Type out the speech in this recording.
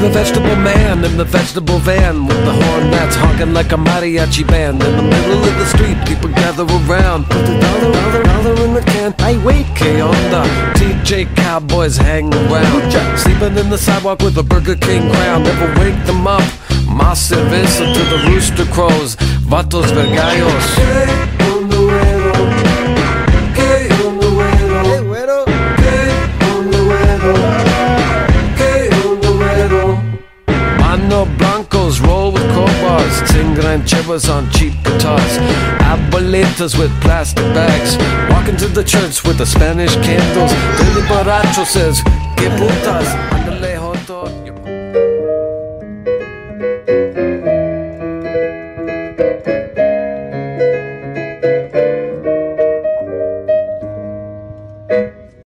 the vegetable man in the vegetable van, with the horn that's honking like a mariachi band. In the middle of the street, people gather around, put the dollar in the can. Hey, wait, ¿qué onda? TJ Cowboys hang around, sleeping in the sidewalk with a Burger King crown. Never wake them up, más cerveza to the rooster crows, vatos vergallos. Mano blancos roll with crowbars, sing rancheras on cheap guitars, abuelitas with plastic bags, walking to the church with the Spanish candles. Billy Borracho says, "Que putas, andale."